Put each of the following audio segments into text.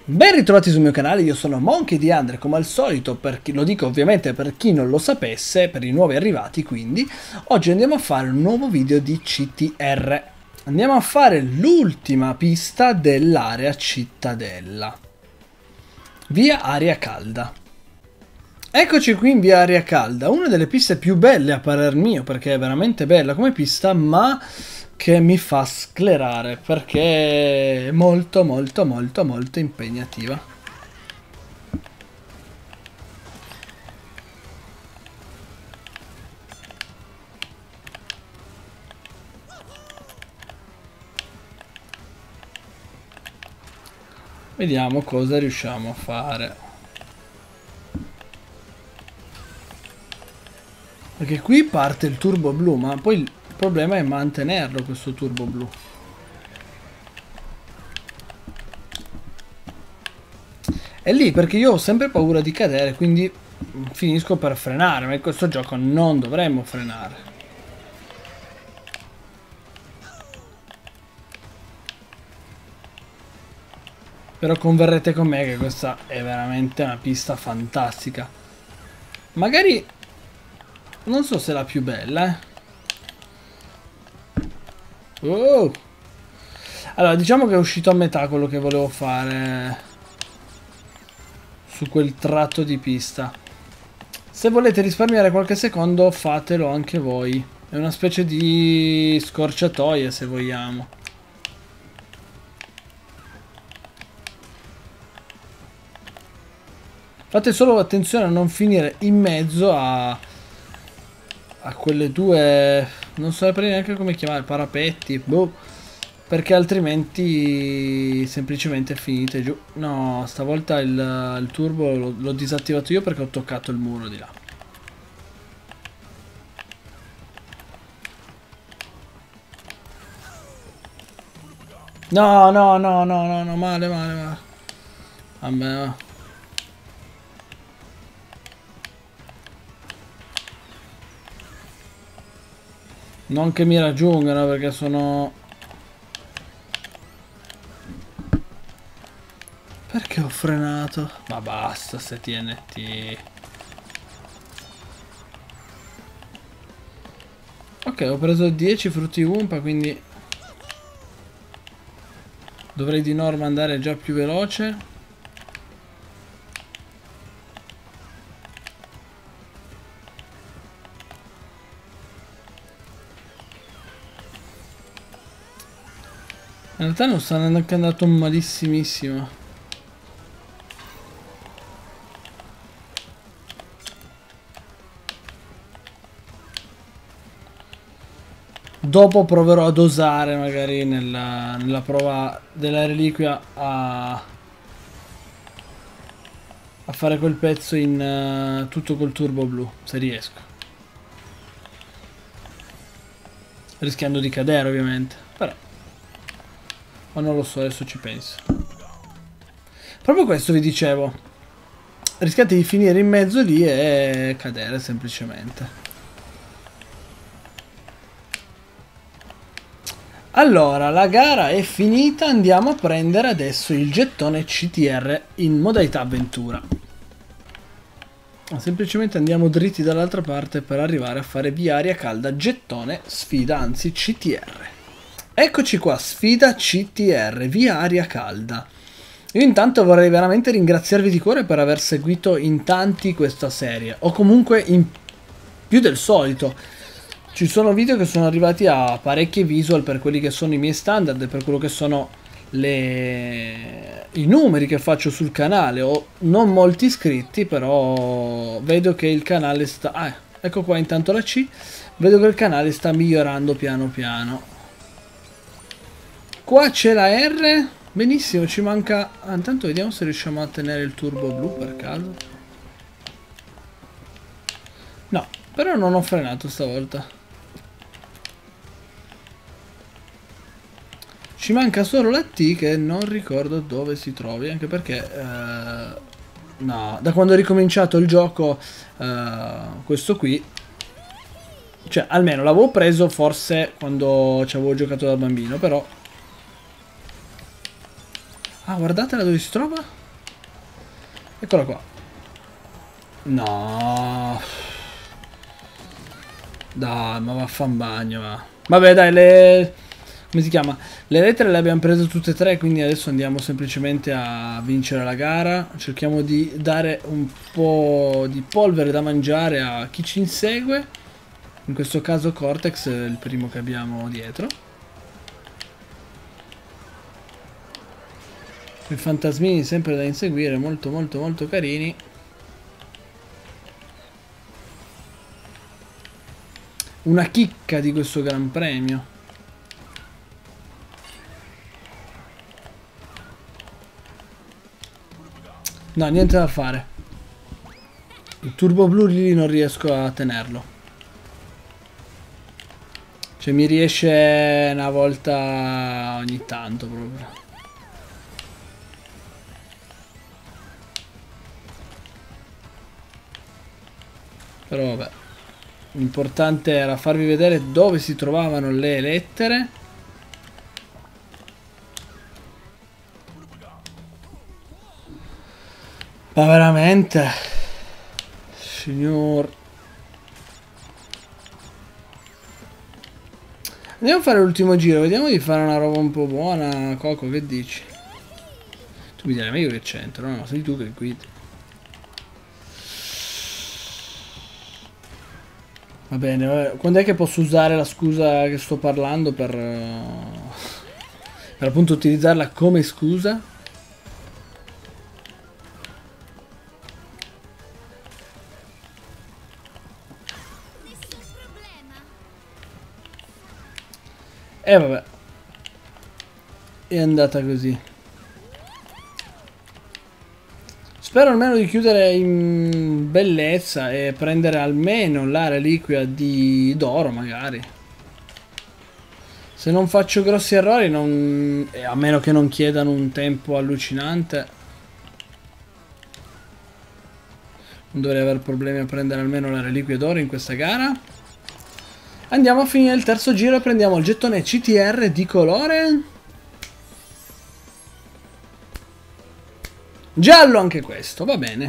Ben ritrovati sul mio canale, io sono Monkey di Andre, come al solito, lo dico ovviamente per chi non lo sapesse, per i nuovi arrivati quindi. Oggi andiamo a fare un nuovo video di CTR. Andiamo a fare l'ultima pista dell'area cittadella. Via Aria Calda. Eccoci qui in via Aria Calda, una delle piste più belle a parer mio, perché è veramente bella come pista, ma che mi fa sclerare perché è molto impegnativa. Vediamo cosa riusciamo a fare. Perché qui parte il turbo blu, ma poi il problema è mantenerlo questo turbo blu. È lì perché io ho sempre paura di cadere, quindi finisco per frenare, ma in questo gioco non dovremmo frenare. Però converrete con me che questa è veramente una pista fantastica. Magari non so se è la più bella, Oh! Allora, diciamo che è uscito a metà quello che volevo fare su quel tratto di pista. Se volete risparmiare qualche secondo, fatelo anche voi. È una specie di scorciatoia, se vogliamo. Fate solo attenzione a non finire in mezzo a quelle due, non saprei neanche come chiamare, parapetti, boh, perché altrimenti semplicemente finite giù. No, stavolta il turbo l'ho disattivato io perché ho toccato il muro di là. No, no, no, no, no, no, male, male, male. Vabbè. Non che mi raggiungano perché sono... Perché ho frenato? Ma basta, se TNT. Ok, ho preso 10 frutti Wumpa, quindi dovrei di norma andare già più veloce. In realtà non sta neanche andato malissimissimo. Dopo proverò a dosare magari nella prova della reliquia a fare quel pezzo in tutto col turbo blu, se riesco. Rischiando di cadere ovviamente, però. Ma non lo so, adesso ci penso. Proprio questo vi dicevo. Rischiate di finire in mezzo lì e cadere semplicemente. Allora, la gara è finita, andiamo a prendere adesso il gettone CTR in modalità avventura. Semplicemente andiamo dritti dall'altra parte per arrivare a fare via Aria Calda, gettone, sfida, anzi CTR. Eccoci qua, sfida CTR, via Aria Calda. Io intanto vorrei veramente ringraziarvi di cuore per aver seguito in tanti questa serie, o comunque in più del solito. Ci sono video che sono arrivati a parecchie visual per quelli che sono i miei standard e per quello che sono i numeri che faccio sul canale. Ho non molti iscritti, però vedo che il canale sta... ecco qua intanto la C. Vedo che il canale sta migliorando piano piano. Qua c'è la R. Benissimo, ci manca... intanto vediamo se riusciamo a tenere il turbo blu per caso. No, però non ho frenato stavolta. Ci manca solo la T che non ricordo dove si trovi, anche perché... no, da quando ho ricominciato il gioco, questo qui... Cioè, almeno l'avevo preso forse quando ci avevo giocato da bambino, però... Ah, guardatela dove si trova. Eccola qua. No. Dai, ma vaffan bagno, va. Vabbè, dai, le... come si chiama? Le lettere le abbiamo prese tutte e tre, quindi adesso andiamo semplicemente a vincere la gara. Cerchiamo di dare un po' di polvere da mangiare a chi ci insegue. In questo caso Cortex è il primo che abbiamo dietro. I fantasmini sempre da inseguire, molto molto molto carini. Una chicca di questo Gran Premio. No, niente da fare. Il turbo blu lì non riesco a tenerlo. Cioè mi riesce una volta ogni tanto proprio. Però vabbè. L'importante era farvi vedere dove si trovavano le lettere. Ma veramente, signor. Andiamo a fare l'ultimo giro, vediamo di fare una roba un po' buona. Coco, che dici? Tu mi direi meglio che c'entro, no? Sei tu che guidi. Va bene, vabbè. Quando è che posso usare la scusa che sto parlando per appunto utilizzarla come scusa? E vabbè. È andata così. Spero almeno di chiudere in bellezza e prendere almeno la reliquia di d'oro magari. Se non faccio grossi errori, non... a meno che non chiedano un tempo allucinante, non dovrei avere problemi a prendere almeno la reliquia d'oro in questa gara. Andiamo a finire il terzo giro e prendiamo il gettone CTR di colore giallo anche questo, va bene.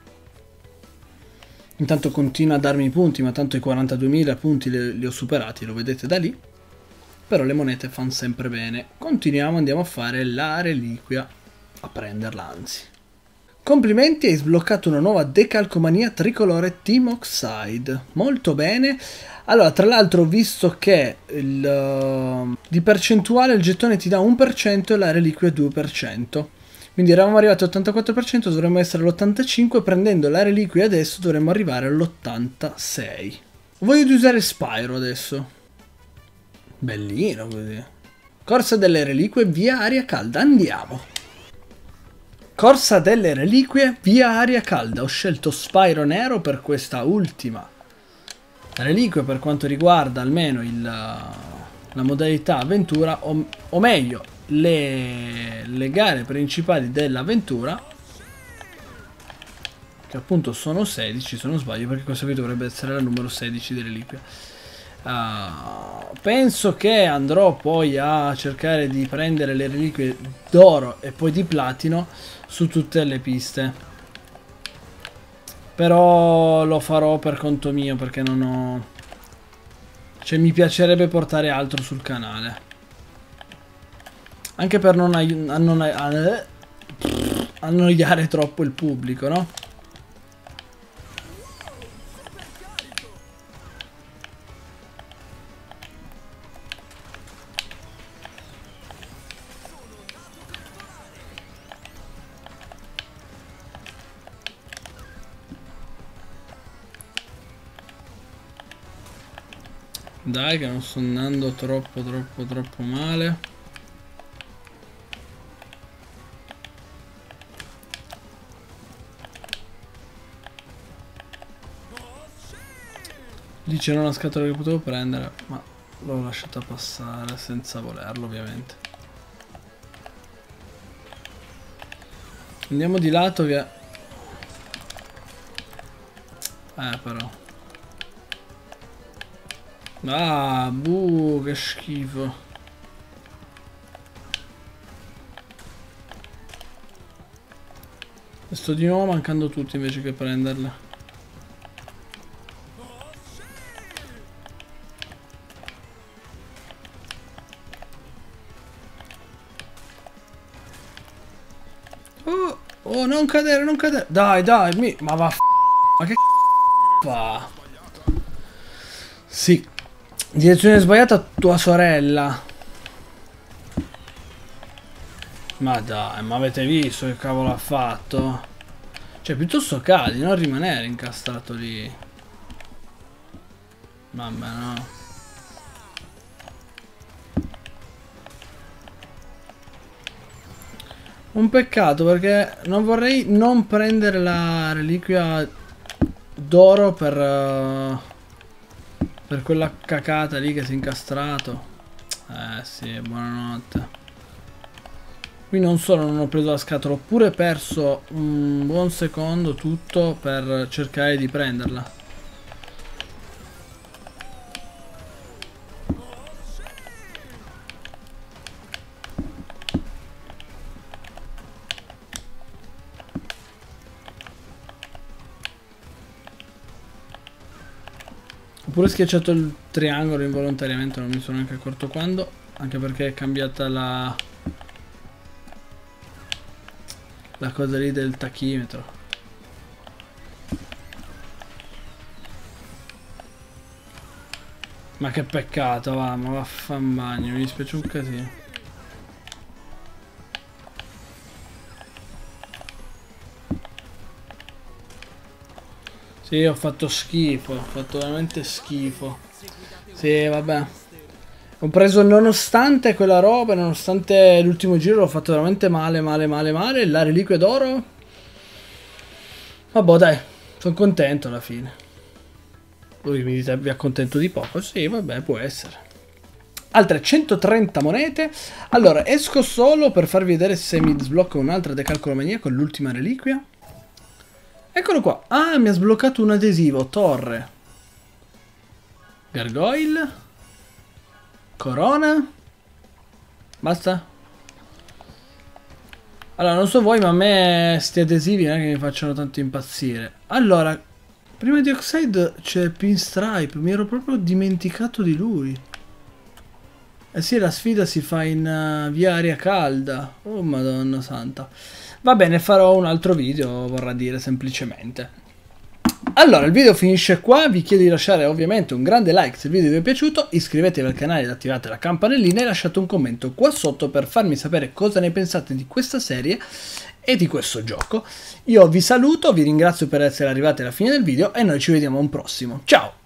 Intanto continua a darmi i punti, ma tanto i 42.000 punti li ho superati, lo vedete da lì. Però le monete fanno sempre bene. Continuiamo, andiamo a fare la reliquia, a prenderla anzi. Complimenti, hai sbloccato una nuova decalcomania tricolore Team Oxide. Molto bene. Allora, tra l'altro ho visto che di percentuale il gettone ti dà 1% e la reliquia 2%. Quindi eravamo arrivati all'84%, dovremmo essere all'85%, prendendo la reliquia adesso dovremmo arrivare all'86%. Voglio di usare Spyro adesso. Bellino così. Corsa delle reliquie via aria calda, andiamo. Corsa delle reliquie via aria calda. Ho scelto Spyro nero per questa ultima reliquia per quanto riguarda almeno la modalità avventura, o meglio le gare principali dell'avventura, che appunto sono 16 se non sbaglio, perché questo qui dovrebbe essere la numero 16 di reliquia. Penso che andrò poi a cercare di prendere le reliquie d'oro e poi di platino su tutte le piste, però lo farò per conto mio perché non ho, cioè mi piacerebbe portare altro sul canale, anche per non annoiare troppo il pubblico, no? Dai che non sto andando troppo male. Lì c'era una scatola che potevo prendere, ma l'ho lasciata passare senza volerlo ovviamente. Andiamo di lato che... però... Ah, buh, che schifo. Sto di nuovo mancando tutti invece che prenderle. Oh, non cadere, non cadere. Dai, dai, ma va ma che fa? Sì. Direzione sbagliata a tua sorella. Ma dai, ma avete visto che cavolo ha fatto? Cioè, piuttosto cadi, non rimanere incastrato lì. Vabbè, no. Un peccato perché non vorrei non prendere la reliquia d'oro per quella cacata lì che si è incastrato. Sì, buonanotte. Qui non solo non ho preso la scatola, ho pure perso un buon secondo tutto per cercare di prenderla. Ho pure schiacciato il triangolo involontariamente, non mi sono neanche accorto quando, anche perché è cambiata la cosa lì del tachimetro. Ma che peccato, va, ma vaffanbagno, mi dispiace un casino. Sì, ho fatto schifo, ho fatto veramente schifo. Sì, vabbè. Ho preso nonostante quella roba, nonostante l'ultimo giro l'ho fatto veramente male, male, male, male. La reliquia d'oro. Vabbè, dai, sono contento alla fine. Voi mi dite vi accontento di poco? Sì, vabbè, può essere. Altre 130 monete. Allora, esco solo per farvi vedere se mi sblocca un'altra decalcolomania con l'ultima reliquia. Eccolo qua. Ah, mi ha sbloccato un adesivo. Torre. Gargoyle. Corona. Basta. Allora, non so voi, ma a me sti adesivi non è che mi facciano tanto impazzire. Allora, prima di Oxide c'è Pinstripe. Mi ero proprio dimenticato di lui. Eh sì, la sfida si fa in via aria calda. Oh, madonna santa. Va bene, farò un altro video, vorrà dire semplicemente. Allora, il video finisce qua, vi chiedo di lasciare ovviamente un grande like se il video vi è piaciuto, iscrivetevi al canale ed attivate la campanellina e lasciate un commento qua sotto per farmi sapere cosa ne pensate di questa serie e di questo gioco. Io vi saluto, vi ringrazio per essere arrivati alla fine del video e noi ci vediamo a un prossimo. Ciao!